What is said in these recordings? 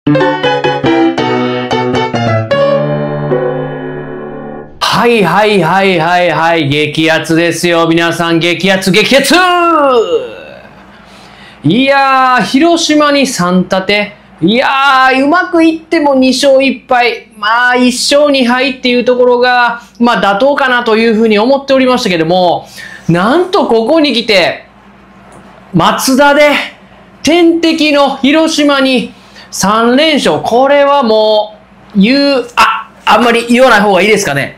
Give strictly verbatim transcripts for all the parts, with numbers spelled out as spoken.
はいはいはいはいはい、激アツですよ。皆さん、激アツ、激アツいやー、広島にさん立て。いやー、うまくいってもに勝いっ敗。まあ、いっ勝に敗っていうところが、まあ、妥当かなというふうに思っておりましたけども、なんとここに来て、松田で、天敵の広島にさん連勝。これはもう、言う、あ、あんまり言わない方がいいですかね。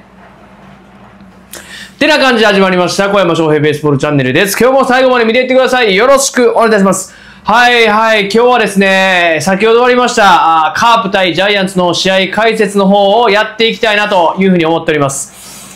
ってな感じで始まりました。小山翔平ベースボールチャンネルです。今日も最後まで見ていってください。よろしくお願いいたします。はいはい。今日はですね、先ほど終わりました、カープ対ジャイアンツの試合解説の方をやっていきたいなというふうに思っております。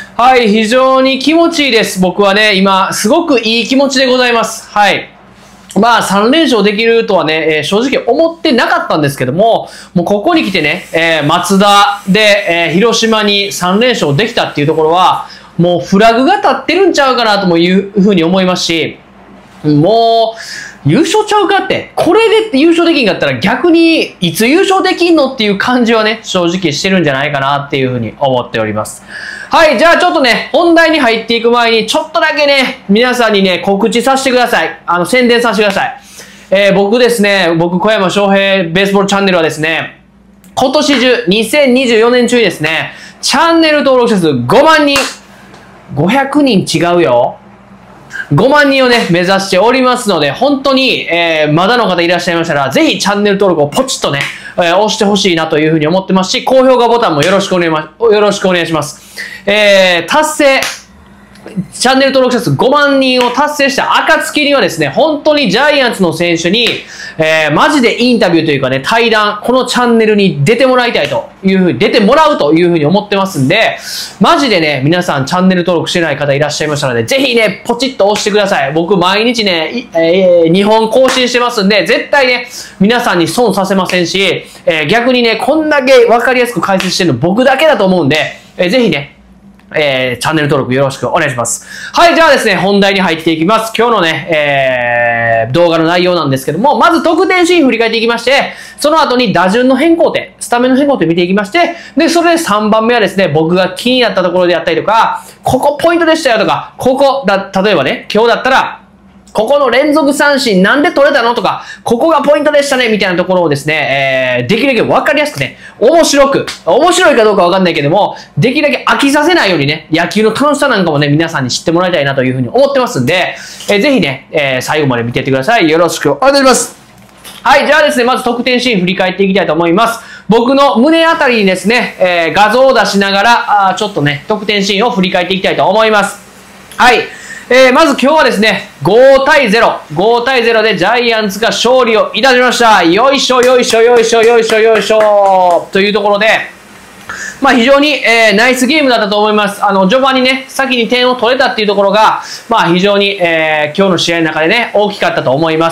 はい、非常に気持ちいいです。僕はね、今、すごくいい気持ちでございます。はい。まあ、さん連勝できるとはね、えー、正直思ってなかったんですけども、もうここに来てね、えー、松田で、えー、広島にさん連勝できたっていうところは、もうフラグが立ってるんちゃうかなともいうふうに思いますし、もう、優勝ちゃうかって、これで優勝できんかったら逆にいつ優勝できんのっていう感じはね、正直してるんじゃないかなっていうふうに思っております。はい、じゃあちょっとね、本題に入っていく前に、ちょっとだけね、皆さんにね、告知させてください。あの、宣伝させてください。えー、僕ですね、僕、小山翔平ベースボールチャンネルはですね、今年中、にせんにじゅうよねん中にですね、チャンネル登録者数ごまんにん、ごひゃくにん違うよ。ごまんにんをね、目指しておりますので、本当に、えー、まだの方いらっしゃいましたら、ぜひチャンネル登録をポチッとね、えー、押してほしいなというふうに思ってますし、高評価ボタンもよろしくお願いま、よろしくお願いします。えー、達成、チャンネル登録者数ごまんにんを達成した暁にはですね、本当にジャイアンツの選手に、えー、マジでインタビューというかね、対談、このチャンネルに出てもらいたいというふうに、出てもらうというふうに思ってますんで、マジでね、皆さんチャンネル登録してない方いらっしゃいましたので、ぜひね、ポチッと押してください。僕毎日ね、えー、にほん更新してますんで、絶対ね、皆さんに損させませんし、えー、逆にね、こんだけわかりやすく解説してるの僕だけだと思うんで、えー、ぜひね、えー、チャンネル登録よろしくお願いします。はい、じゃあですね、本題に入っていきます。今日のね、えー、動画の内容なんですけども、まず得点シーン振り返っていきまして、その後に打順の変更点、スタメンの変更点見ていきまして、で、それでさんばんめはですね、僕が気になったところであったりとか、ここポイントでしたよとか、ここだ、例えばね、今日だったら、ここの連続三振なんで取れたのとか、ここがポイントでしたねみたいなところをですね、えー、できるだけ分かりやすくね、面白く、面白いかどうか分かんないけども、できるだけ飽きさせないようにね、野球の楽しさなんかもね、皆さんに知ってもらいたいなというふうに思ってますんで、えー、ぜひね、えー、最後まで見ていってください。よろしくお願いします。はい、じゃあですね、まず得点シーン振り返っていきたいと思います。僕の胸あたりにですね、えー、画像を出しながら、あちょっとね、得点シーンを振り返っていきたいと思います。はい。えー、まず今日はですね、ごたいゼロ。ごたいゼロでジャイアンツが勝利をいたしました。よいしょよいしょよいしょよいしょよいしょというところで、まあ非常に、えー、ナイスゲームだったと思います。あの、序盤にね、先に点を取れたっていうところが、まあ非常に、えー、今日の試合の中でね、大きかったと思います。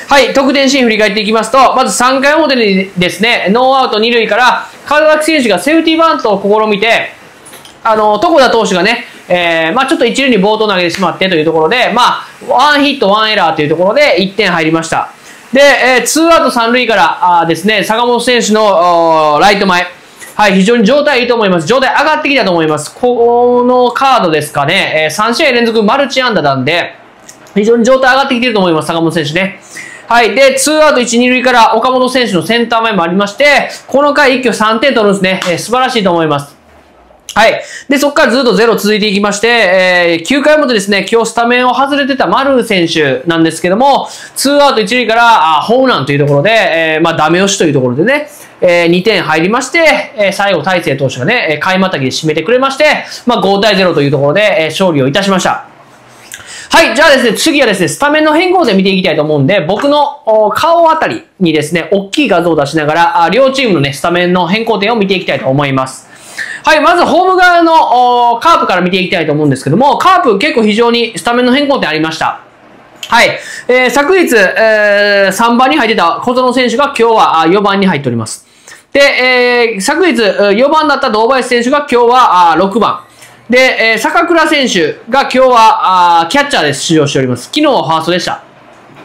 はい、得点シーン振り返っていきますと、まずさんかい表にですね、ノーアウトに塁から、門脇選手がセーフティーバントを試みて、あの、床田投手がね、えー、まあちょっと一塁に暴投投げてしまってというところで、まあ、ワンヒット、ワンエラーというところでいってん入りました。で、えー、ツーアウトさん塁からあですね、坂本選手のライト前。はい、非常に状態いいと思います。状態上がってきたと思います。このカードですかね、えー、さん試合連続マルチ安打なんで、非常に状態上がってきてると思います、坂本選手ね。はい。で、ツーアウトいち、に塁から岡本選手のセンター前もありまして、この回一挙さんてん取るんですね。えー、素晴らしいと思います。はい。で、そこからずっとゼロ続いていきまして、えー、きゅうかい表ですね、今日スタメンを外れてた丸選手なんですけども、ツーアウトいち塁からあホームランというところで、えー、まあ、ダメ押しというところでね、えー、にてん入りまして、えー、最後、大勢投手がね、買いまたぎで締めてくれまして、まあ、ごたいゼロというところで、えー、勝利をいたしました。はい。じゃあですね、次はですね、スタメンの変更点見ていきたいと思うんで、僕の顔あたりにですね、大きい画像を出しながら、両チームのね、スタメンの変更点を見ていきたいと思います。はい、まずホーム側のカープから見ていきたいと思うんですけども、カープ結構非常にスタメンの変更点ありました。はい。えー、昨日、えー、さんばんに入ってた小園選手が今日はよばんに入っております。で、えー、昨日よばんだった堂林選手が今日はろくばん。で、えー、坂倉選手が今日はキャッチャーで出場しております。昨日はファーストでした。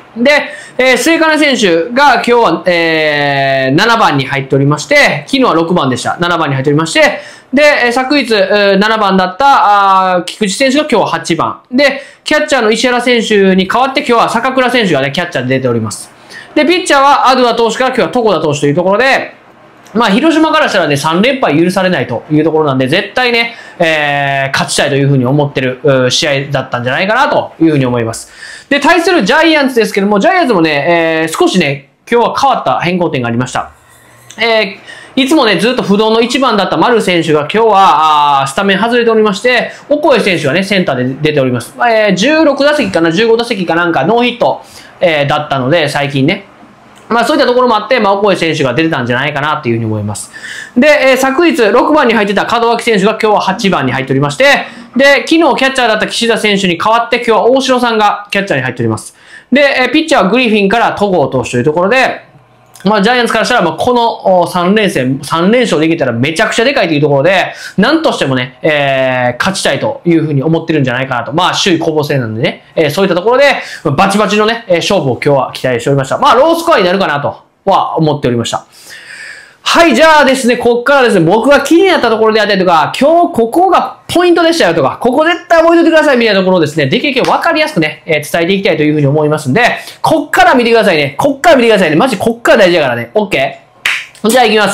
で、えー、末金選手が今日は、えー、ななばんに入っておりまして、昨日はろくばんでした。ななばんに入っておりまして、で、えー、昨日、えー、ななばんだった、あ菊池選手が今日ははちばん。で、キャッチャーの石原選手に代わって今日は坂倉選手がね、キャッチャーで出ております。で、ピッチャーはアドゥア投手から今日は床田投手というところで、まあ、広島からしたらね、さんれんぱい許されないというところなんで、絶対ね、えー、勝ちたいというふうに思ってる試合だったんじゃないかなというふうに思います。で、対するジャイアンツですけども、ジャイアンツもね、えー、少しね、今日は変わった変更点がありました。えー、いつもね、ずっと不動のいちばんだった丸選手が今日は、あスタメン外れておりまして、オコエ選手がね、センターで出ております。えー、じゅうろくだせきかな、じゅうごだせきかなんかノーヒット、えー、だったので、最近ね。まあそういったところもあって、まあ、オコエ選手が出てたんじゃないかなというふうに思います。で、えー、昨日ろくばんに入ってた門脇選手が今日ははちばんに入っておりまして、で、昨日キャッチャーだった岸田選手に代わって今日は大城さんがキャッチャーに入っております。で、えー、ピッチャーはグリフィンから戸郷投手というところで、まあジャイアンツからしたら、まあこのさんれんせん、さんれんしょうできたらめちゃくちゃでかいというところで、なんとしてもね、えー、勝ちたいというふうに思ってるんじゃないかなと。まあ首位攻防戦なんでね、えー、そういったところで、バチバチのね、勝負を今日は期待しておりました。まあロースコアになるかなとは思っておりました。はい、じゃあですね、こっからですね、僕が気になったところであったりとか、今日ここがポイントでしたよとか、ここ絶対覚えておいてくださいみたいなところをですね、できるだけ分かりやすくね、えー、伝えていきたいというふうに思いますんで、こっから見てくださいね。こっから見てくださいね。マジこっから大事だからね。OK？ じゃあ行きます。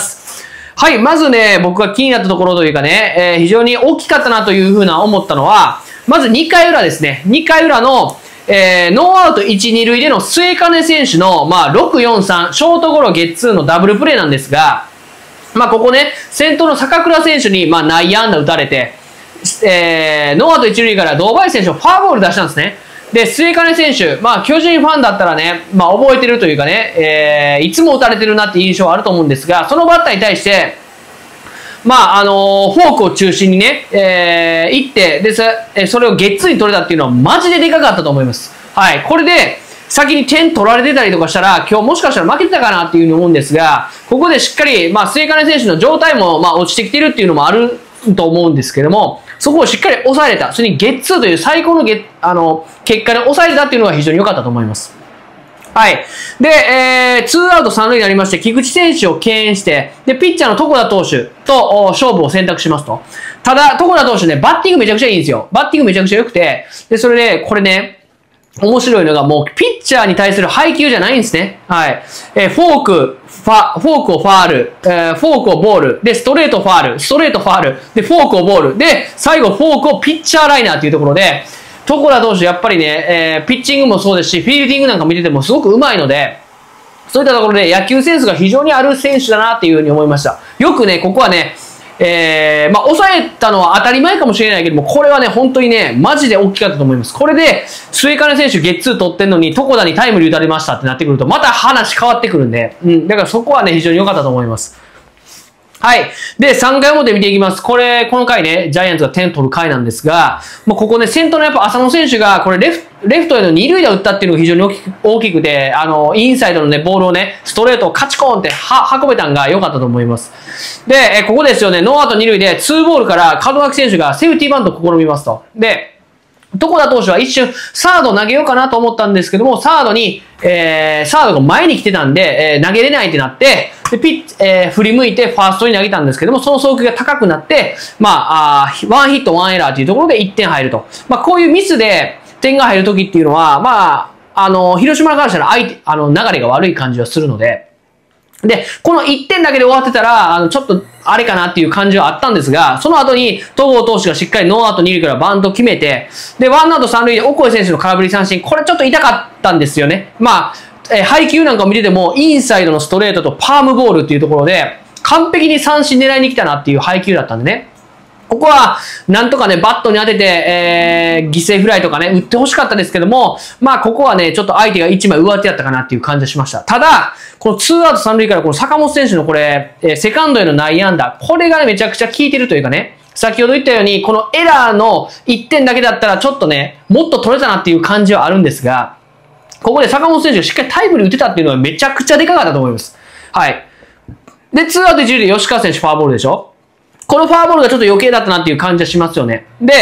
はい、まずね、僕が気になったところというかね、えー、非常に大きかったなというふうな思ったのは、まずにかいうらですね。にかいうらの、えー、ノーアウトいち、にるいでの末金選手の、まあ、ろく、よん、さん、ショートゴロゲッツーのダブルプレーなんですが、まあ、ここね、先頭の坂倉選手に、まあ、内野安打打たれて、えー、ノーアウトいちるいから堂林選手をファーボール出したんですね。で、末金選手、まあ、巨人ファンだったらね、まあ、覚えてるというかね、えー、いつも打たれてるなっていう印象はあると思うんですが、そのバッターに対して、まあ、あのー、フォークを中心にね、えー、行って、で、それをゲッツーに取れたっていうのはマジででかかったと思います。はい。これで、先に点取られてたりとかしたら、今日もしかしたら負けてたかなっていうふうに思うんですが、ここでしっかり、まあ、末金選手の状態も、まあ、落ちてきてるっていうのもあると思うんですけども、そこをしっかり抑えれた。それにゲッツーという最高のゲあの、結果で抑えれたっていうのが非常に良かったと思います。はい。で、えー、ツーアウトさんるいになりまして、菊池選手を敬遠して、で、ピッチャーの床田投手と勝負を選択しますと。ただ、床田投手ね、バッティングめちゃくちゃいいんですよ。バッティングめちゃくちゃ良くて、で、それで、これね、面白いのがもう、ピッチャーに対する配球じゃないんですね。はい。えー、フォーク、ファ、フォークをファール、えー、フォークをボール、で、ストレートファール、ストレートファール、で、フォークをボール、で、最後フォークをピッチャーライナーっていうところで、床田投手やっぱりね、えー、ピッチングもそうですし、フィールディングなんか見ててもすごく上手いので、そういったところで野球センスが非常にある選手だなっていうふうに思いました。よくね、ここはね、えー、まあ、抑えたのは当たり前かもしれないけども、これはね、本当にね、マジで大きかったと思います。これで、末金選手ゲッツー取ってんのに、床田にタイムリー打たれましたってなってくると、また話変わってくるんで、うん、だからそこはね、非常に良かったと思います。はい。で、さんかい表見ていきます。これ、この回ね、ジャイアンツが点取る回なんですが、もうここね、先頭のやっぱ浅野選手が、これレフ、レフトへの二塁打打ったっていうのが非常に大きく、大きくて、あの、インサイドのね、ボールをね、ストレートをカチコーンっては、運べたんが良かったと思います。で、え、ここですよね、ノーアウト二塁で、ツーボールから門脇選手がセーフティーバントを試みますと。で、床田投手は一瞬、サード投げようかなと思ったんですけども、サードに、えー、サードが前に来てたんで、えー、投げれないってなって、で、ピッ、えー、振り向いてファーストに投げたんですけども、その送球が高くなって、まあ、あワンヒット、ワンエラーっていうところでいってん入ると。まあ、こういうミスで点が入るときっていうのは、まあ、あの、広島からしたら相手、あの、流れが悪い感じはするので、で、このいってんだけで終わってたら、あの、ちょっと、あれかなっていう感じはあったんですが、その後に、戸郷投手がしっかりノーアウトにるいからバント決めて、で、ワンアウトさんるいで、オコエ選手の空振り三振、これちょっと痛かったんですよね。まあ、えー、配球なんかを見てても、インサイドのストレートとパームボールっていうところで、完璧に三振狙いに来たなっていう配球だったんでね。ここは、なんとかね、バットに当てて、えー、犠牲フライとかね、打ってほしかったですけども、まあ、ここはね、ちょっと相手がいちまい上手やったかなっていう感じがしました。ただ、このツーアウトさんるいからこの坂本選手のこれ、えー、セカンドへの内野安打、これがね、めちゃくちゃ効いてるというかね、先ほど言ったように、このエラーのいってんだけだったら、ちょっとね、もっと取れたなっていう感じはあるんですが、ここで坂本選手がしっかりタイムリー打てたっていうのはめちゃくちゃでかかったと思います。はい。で、ツーアウトいちるいで吉川選手フォアボールでしょ？このフォアボールがちょっと余計だったなっていう感じはしますよね。で、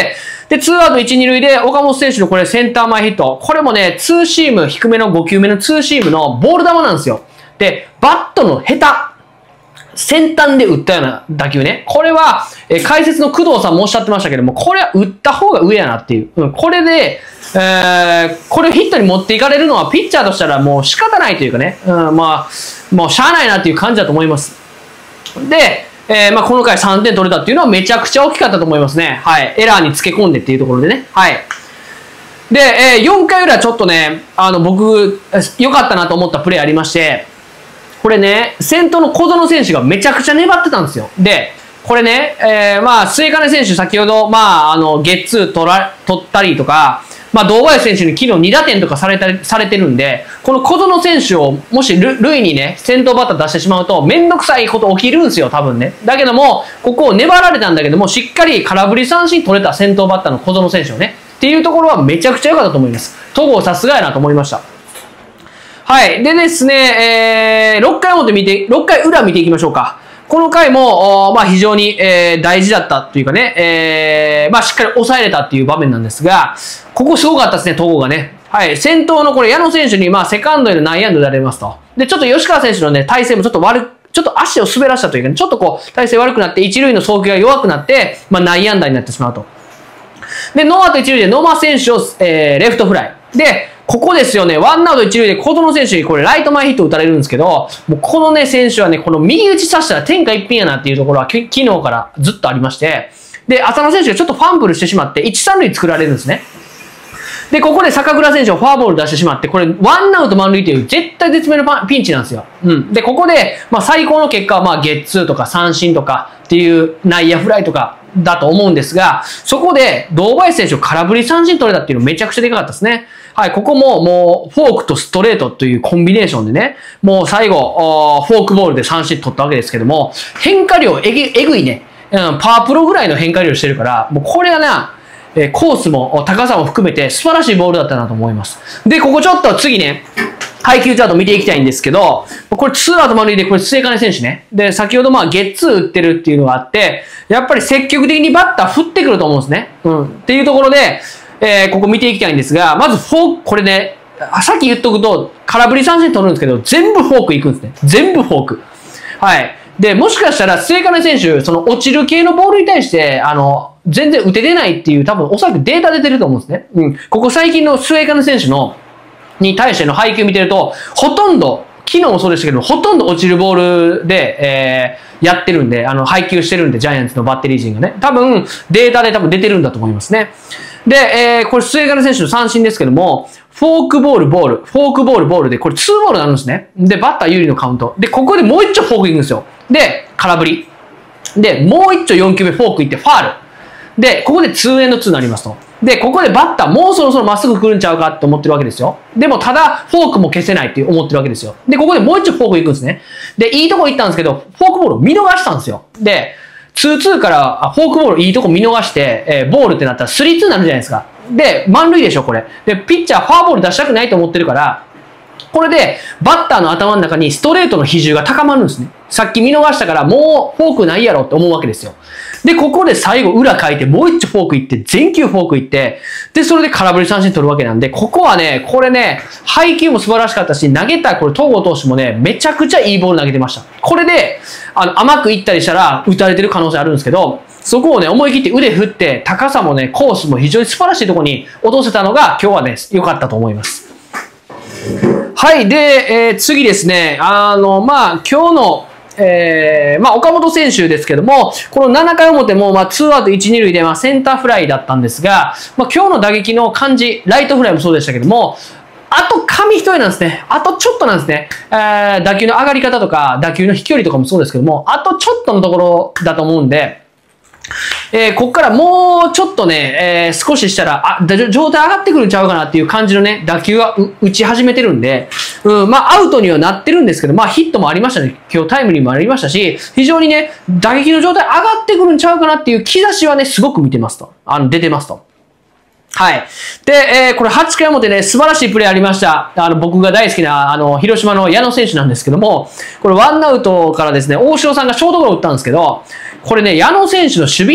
で、ツーアウトいち、に塁で岡本選手のこれセンター前ヒット。これもね、ツーシーム、低めのご球目のツーシームのボール球なんですよ。で、バットのヘタ。先端で打ったような打球ね。これは、えー、解説の工藤さんもおっしゃってましたけども、これは打った方が上やなっていう。うん、これで、えー、これをヒットに持っていかれるのはピッチャーとしたらもう仕方ないというかね。うん、まあ、もうしゃあないなっていう感じだと思います。で、えー、まあこの回さんてん取れたっていうのはめちゃくちゃ大きかったと思いますね。はい。エラーにつけ込んでっていうところでね。はい。で、えー、よんかい裏ちょっとね、あの、僕、良かったなと思ったプレーありまして、これね、先頭の小園選手がめちゃくちゃ粘ってたんですよ。で、これね、えー、まあ、末金選手先ほど、まあ、あの、ゲッツー取ら、取ったりとか、まあ、堂林選手に昨日に打点とかされたり、されてるんで、この小園選手を、もし塁にね、先頭バッター出してしまうと、めんどくさいこと起きるんですよ、多分ね。だけども、ここを粘られたんだけども、しっかり空振り三振取れた先頭バッターの小園選手をね、っていうところはめちゃくちゃ良かったと思います。戸郷さすがやなと思いました。はい。でですね、えー、ろっかい表見て、ろっかい裏見ていきましょうか。この回も、まあ非常に、えー、大事だったというかね、えー、まあしっかり抑えれたっていう場面なんですが、ここすごかったですね、戸郷がね。はい。先頭のこれ矢野選手に、まあセカンドへの内野安打打たれますと。で、ちょっと吉川選手のね、体勢もちょっと悪く、ちょっと足を滑らしたというかね、ちょっとこう、体勢悪くなって、一塁の送球が弱くなって、まあ内野安打になってしまうと。で、ノーアウト一塁で野間選手を、えー、レフトフライ。で、ここですよね。ワンアウト一塁で小園選手にこれライト前ヒット打たれるんですけど、もうこのね、選手はね、この右打ち刺したら天下一品やなっていうところは昨日からずっとありまして、で、浅野選手がちょっとファンブルしてしまって、一、三塁作られるんですね。で、ここで坂倉選手をフォアボール出してしまって、これ、ワンアウト満塁という絶対絶命のピンチなんですよ。うん。で、ここで、まあ最高の結果は、まあゲッツーとか三振とかっていう内野フライとかだと思うんですが、そこで堂林選手を空振り三振取れたっていうのめちゃくちゃでかかったですね。はい、ここももうフォークとストレートというコンビネーションでね、もう最後、フォークボールで三振取ったわけですけども、変化量えぐえぐいね、うん、パワープロぐらいの変化量してるから、もうこれはな、えー、コースも高さも含めて素晴らしいボールだったなと思います。で、ここちょっと次ね、配球チャート見ていきたいんですけど、これツーアウト満塁で、これ末金選手ね。で、先ほどまあゲッツー打ってるっていうのがあって、やっぱり積極的にバッター振ってくると思うんですね。うん。っていうところで、えー、ここ見ていきたいんですが、まずフォーク、これね、さっき言っとくと、空振り三振取るんですけど、全部フォークいくんですね。全部フォーク。はい。で、もしかしたら末金選手、その落ちる系のボールに対して、あの、全然打ててないっていう、多分おそらくデータ出てると思うんですね。うん。ここ最近の末金選手の、に対しての配球見てると、ほとんど、昨日もそうでしたけど、ほとんど落ちるボールで、えー、やってるんで、あの、配球してるんで、ジャイアンツのバッテリー陣がね。多分、データで多分出てるんだと思いますね。で、えー、これ、末金選手の三振ですけども、フォークボール、ボール、フォークボール、ボールで、これツーボールになるんですね。で、バッター有利のカウント。で、ここでもう一丁フォークいくんですよ。で、空振り。で、もう一丁よん球目フォークいってファール。で、ここでツーエンドツーになりますと。で、ここでバッターもうそろそろまっすぐ来るんちゃうかって思ってるわけですよ。でも、ただ、フォークも消せないって思ってるわけですよ。で、ここでもう一丁フォーク行くんですね。で、いいとこ行ったんですけど、フォークボールを見逃したんですよ。で、ツーツーからフォークボールいいとこ見逃して、えー、ボールってなったらスリーツーになるじゃないですか。で、満塁でしょ、これ。で、ピッチャーフォアボール出したくないと思ってるから、これで、バッターの頭の中にストレートの比重が高まるんですね。さっき見逃したから、もうフォークないやろって思うわけですよ。で、ここで最後裏書いて、もう一丁フォークいって、全球フォークいって、で、それで空振り三振取るわけなんで、ここはね、これね、配球も素晴らしかったし、投げたこれ、戸郷投手もね、めちゃくちゃいいボール投げてました。これで、あの、甘くいったりしたら、打たれてる可能性あるんですけど、そこをね、思い切って腕振って、高さもね、コースも非常に素晴らしいところに落とせたのが、今日はね、良かったと思います。はい。で、えー、次ですね。あの、まあ、今日の、えー、まあ、岡本選手ですけども、このななかい表も、まあ、ツーアウトいち、に塁で、まあ、センターフライだったんですが、まあ、今日の打撃の感じ、ライトフライもそうでしたけども、あと紙一重なんですね。あとちょっとなんですね。えー、打球の上がり方とか、打球の飛距離とかもそうですけども、あとちょっとのところだと思うんで、えー、こっからもうちょっとね、えー、少ししたら、あ、状態上がってくるんちゃうかなっていう感じのね、打球が打ち始めてるんで、うん、まあアウトにはなってるんですけど、まあヒットもありましたね。今日タイムリーもありましたし、非常にね、打撃の状態上がってくるんちゃうかなっていう兆しはね、すごく見てますと。あの、出てますと。はい。で、えー、これはちかい表ね、素晴らしいプレーありました。あの、僕が大好きな、あの、広島の矢野選手なんですけども、これワンアウトからですね、大城さんがショートゴロ打ったんですけど、これね、矢野選手の守備ね、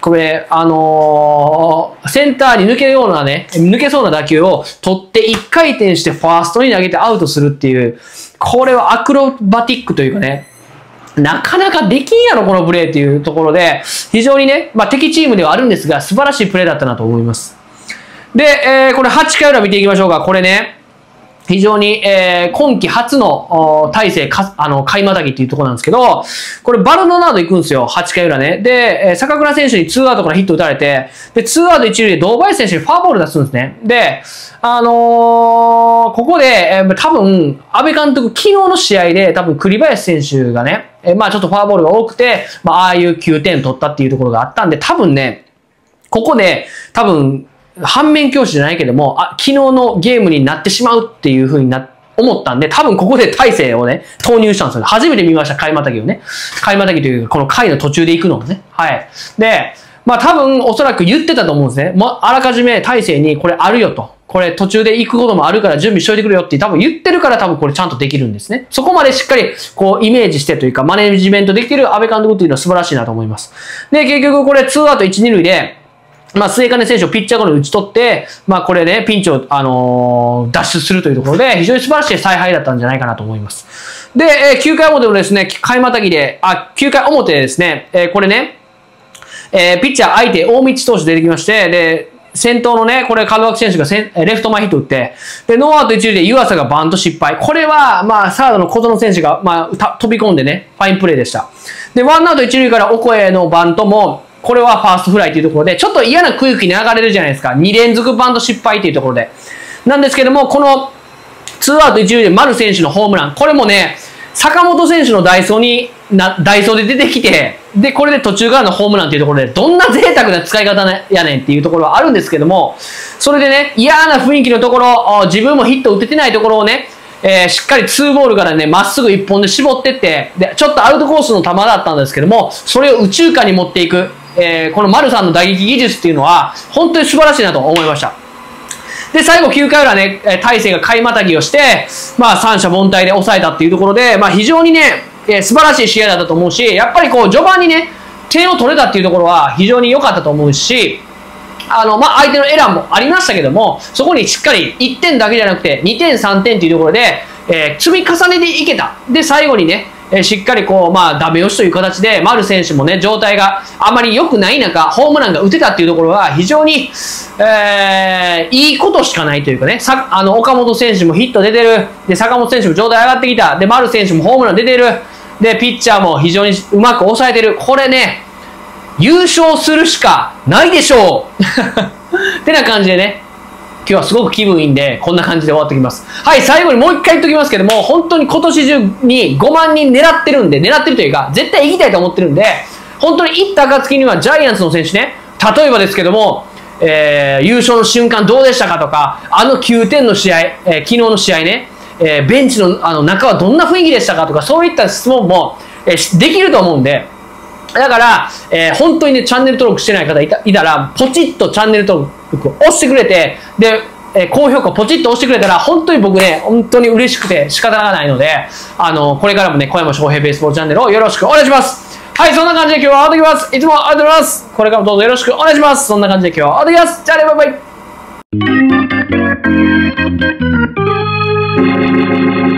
これ、あのー、センターに抜けるようなね、抜けそうな打球を取っていっかい転してファーストに投げてアウトするっていう、これはアクロバティックというかね、なかなかできんやろ、このプレーっていうところで、非常にね、まあ敵チームではあるんですが、素晴らしいプレーだったなと思います。で、えー、これはちかい裏見ていきましょうか。これね、非常に、えー、今季初の大勢か、あの、買いまたぎっていうところなんですけど、これバルドナード行くんですよ、はちかい裏ね。で、えー、坂倉選手にツーアウトからヒット打たれて、で、ツーアウトいち塁で堂林選手にファーボール出すんですね。で、あのー、ここで、えー、多分、安倍監督、昨日の試合で多分栗林選手がね、えー、まあちょっとファーボールが多くて、まあああいうきゅうてん取ったっていうところがあったんで、多分ね、ここで、多分、反面教師じゃないけども、あ、昨日のゲームになってしまうっていう風にな、思ったんで、多分ここで大勢をね、投入したんですよね。初めて見ました、買いまたぎをね。買いまたぎというか、この回の途中で行くのをね。はい。で、まあ多分おそらく言ってたと思うんですね。もうあらかじめ大勢にこれあるよと。これ途中で行くこともあるから準備しといてくれよって多分言ってるから多分これちゃんとできるんですね。そこまでしっかりこうイメージしてというかマネジメントできてる安倍監督っていうのは素晴らしいなと思います。で、結局これツーアウトいち、に塁で、まあ、末金選手をピッチャー後に打ち取って、まあ、これね、ピンチを、あのー、脱出するというところで、非常に素晴らしい采配だったんじゃないかなと思います。で、えー、きゅうかい表もですね、買いまたぎで、あ、きゅうかい表でですね、えー、これね、えー、ピッチャー相手、大道投手出てきまして、で、先頭のね、これ、門脇選手がセンレフト前ヒット打って、で、ノーアウトいち塁で湯浅がバント失敗。これは、まあ、サードの小園選手が、まあ、飛び込んでね、ファインプレーでした。で、ワンアウトいち塁からオコエのバントも、これはファーストフライというところで、ちょっと嫌な空気に流れるじゃないですか。に連続バント失敗というところで。なんですけども、このツーアウトいち塁で丸選手のホームラン。これもね、坂本選手のダイソーに、な、ダイソーで出てきて、で、これで途中からのホームランというところで、どんな贅沢な使い方やねんっていうところはあるんですけども、それでね、嫌な雰囲気のところ、自分もヒット打ててないところをね、えー、しっかりツーボールからね、まっすぐ一本で絞ってって、で、ちょっとアウトコースの球だったんですけども、それを右中間に持っていく。えー、この丸さんの打撃技術っていうのは、本当に素晴らしいなと思いました。で、最後きゅうかい裏ね、大勢が買いまたぎをして、まあ三者凡退で抑えたっていうところで、まあ非常にね、えー、素晴らしい試合だったと思うし、やっぱりこう序盤にね、点を取れたっていうところは非常に良かったと思うし、あの、まあ相手のエラーもありましたけども、そこにしっかりいってんだけじゃなくてにてんさんてんっていうところで、えー、積み重ねていけた。で、最後にね、えー、しっかりこう、まあ、ダメ押しという形で、丸選手もね、状態があまり良くない中、ホームランが打てたっていうところは、非常に、えー、いいことしかないというかね、さ、あの、岡本選手もヒット出てる。で、坂本選手も状態上がってきた。で、丸選手もホームラン出てる。で、ピッチャーも非常にうまく抑えてる。これね、優勝するしかないでしょうってな感じでね、今日はすごく気分いいんで、こんな感じで終わっておきます。はい、最後にもう一回言っときますけども、本当に今年中にごまんにん狙ってるんで、狙ってるというか、絶対行きたいと思ってるんで、本当に行った暁にはジャイアンツの選手ね、例えばですけども、えー、優勝の瞬間どうでしたかとか、あのきゅうてんの試合、えー、昨日の試合ね、えー、ベンチのあの中はどんな雰囲気でしたかとか、そういった質問も、えー、できると思うんで、だから、えー、本当にね、チャンネル登録してない方いたいたら、ポチッとチャンネル登録を押してくれて、で、えー、高評価ポチッと押してくれたら、本当に僕ね、本当に嬉しくて仕方がないので、あの、これからもね、小山翔平ベースボールチャンネルをよろしくお願いします。はい、そんな感じで今日は終わってきます。いつもありがとうございます。これからもどうぞよろしくお願いします。そんな感じで今日は終わってきます。じゃあね、バイバイ。